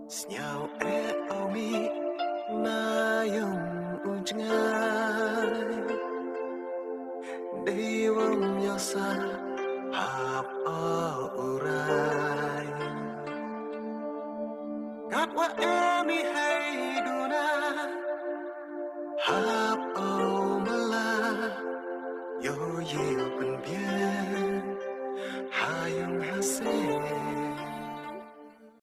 Sнял оми на yung ujngay Diwang yosa hap uray Gat wa emi hay duna hap mala yo ye